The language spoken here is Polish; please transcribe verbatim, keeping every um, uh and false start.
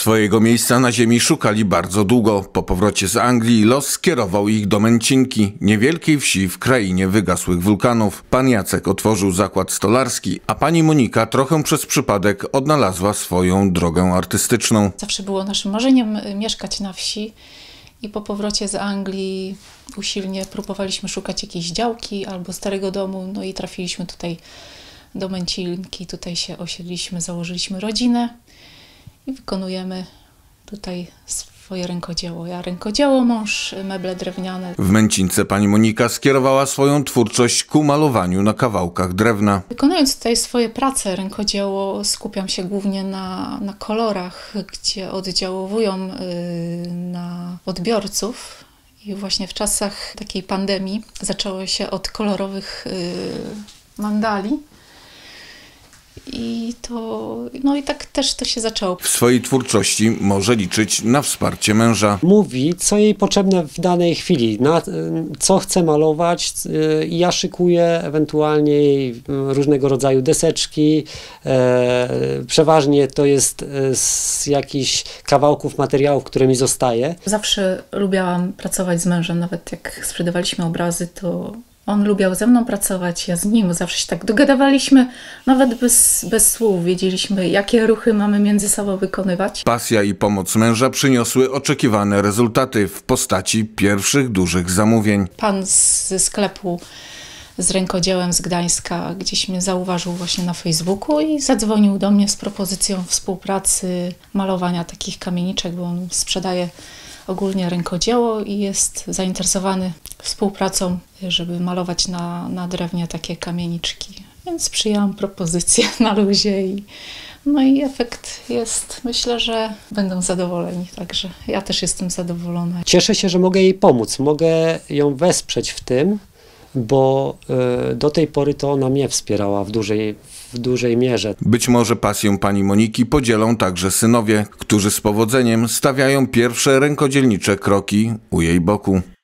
Swojego miejsca na ziemi szukali bardzo długo. Po powrocie z Anglii los skierował ich do Męcinki, niewielkiej wsi w krainie wygasłych wulkanów. Pan Jacek otworzył zakład stolarski, a pani Monika trochę przez przypadek odnalazła swoją drogę artystyczną. Zawsze było naszym marzeniem mieszkać na wsi i po powrocie z Anglii usilnie próbowaliśmy szukać jakiejś działki albo starego domu, no i trafiliśmy tutaj do Męcinki, tutaj się osiedliśmy, założyliśmy rodzinę i wykonujemy tutaj swoje rękodzieło. Ja rękodzieło, mąż meble drewniane. W Męcince pani Monika skierowała swoją twórczość ku malowaniu na kawałkach drewna. Wykonując tutaj swoje prace, rękodzieło, skupiam się głównie na, na kolorach, gdzie oddziałowują yy, na odbiorców. I właśnie w czasach takiej pandemii zaczęło się od kolorowych yy, mandali. I to, no i tak też to się zaczęło. W swojej twórczości może liczyć na wsparcie męża. Mówi, co jej potrzebne w danej chwili, na co chce malować i ja szykuję ewentualnie różnego rodzaju deseczki. Przeważnie to jest z jakichś kawałków materiałów, które mi zostaje. Zawsze lubiłam pracować z mężem, nawet jak sprzedawaliśmy obrazy, to on lubiał ze mną pracować, ja z nim, zawsze się tak dogadywaliśmy, nawet bez, bez słów, wiedzieliśmy, jakie ruchy mamy między sobą wykonywać. Pasja i pomoc męża przyniosły oczekiwane rezultaty w postaci pierwszych dużych zamówień. Pan ze sklepu z rękodziełem z Gdańska gdzieś mnie zauważył właśnie na Facebooku i zadzwonił do mnie z propozycją współpracy, malowania takich kamieniczek, bo on sprzedaje ogólnie rękodzieło i jest zainteresowany współpracą, żeby malować na, na drewnie takie kamieniczki. Więc przyjęłam propozycję na luzie i no i efekt jest, myślę, że będą zadowoleni, także ja też jestem zadowolona. Cieszę się, że mogę jej pomóc, mogę ją wesprzeć w tym, bo y, do tej pory to ona mnie wspierała w dużej, w dużej mierze. Być może pasję pani Moniki podzielą także synowie, którzy z powodzeniem stawiają pierwsze rękodzielnicze kroki u jej boku.